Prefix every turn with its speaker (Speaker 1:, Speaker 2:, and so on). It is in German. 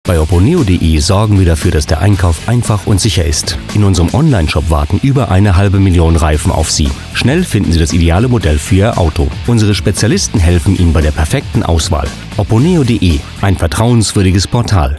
Speaker 1: Bei opponeo.de sorgen wir dafür, dass der Einkauf einfach und sicher ist. In unserem Onlineshop warten über 500.000 Reifen auf Sie. Schnell finden Sie das ideale Modell für Ihr Auto. Unsere Spezialisten helfen Ihnen bei der perfekten Auswahl. opponeo.de, ein vertrauenswürdiges Portal.